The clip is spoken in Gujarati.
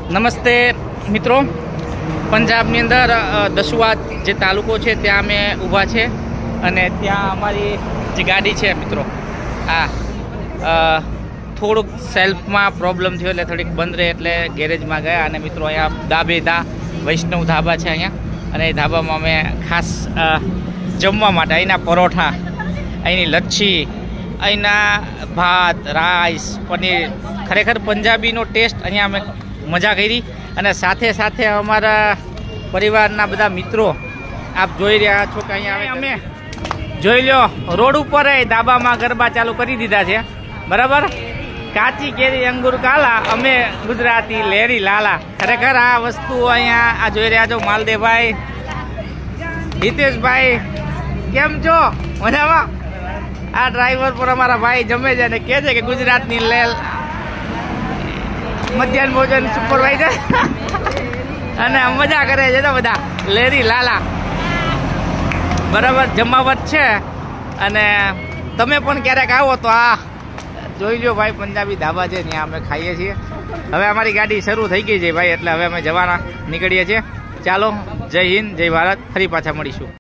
નમસ્તે મિત્રો, પંજાબની અંદર દસવાત જે તાલુકો છે ત્યાં અમે ઊભા છે અને ત્યાં અમારી જે ગાડી છે મિત્રો થોડુંક સેલ્ફમાં પ્રોબ્લેમ થયો એટલે થોડીક બંધ રહે એટલે ગેરેજમાં ગયા અને મિત્રો અહીંયા દાબેદા વૈષ્ણવ ધાબા છે અહીંયા અને એ ધાબામાં અમે ખાસ જમવા માટે અહીંના પરોઠા, અહીંની લચ્છી, અહીંના ભાત, રાઈસ, પનીર, ખરેખર પંજાબીનો ટેસ્ટ અહીંયા અમે મજા કરી અને સાથે સાથે અમારા પરિવારના બધા મિત્રો આપ જોઈ રહ્યા છો કે અહીંયા અમે જોઈ લો રોડ ઉપર ધાબામાં ગરબા ચાલુ કરી દીધા છે બરાબર. કાચી કેરી અંગુર કાલા, અમે ગુજરાતી લેરી લાલા. ખરેખર આ વસ્તુ અહીંયા આ જોઈ રહ્યા છો માલદેવભાઈ, હિતેશભાઈ, કેમ છો? મજામાં? આ ડ્રાઈવર પર અમારા ભાઈ જમે છે અને કહે છે કે ગુજરાતની લેલ મધ્યાહન ભોજન સુપરવાઇઝર અને મજા કરે છે તો બધા લેરી લાલા બરાબર. જમાવટ છે અને તમે પણ ક્યારેક આવો તો આ જોઈ લો ભાઈ, પંજાબી ધાબા છે ત્યાં અમે ખાઈએ છીએ. હવે અમારી ગાડી શરૂ થઈ ગઈ છે ભાઈ, એટલે હવે અમે જવાના નીકળીએ છીએ. ચાલો, જય હિન્દ, જય ભારત, ફરી પાછા મળીશું.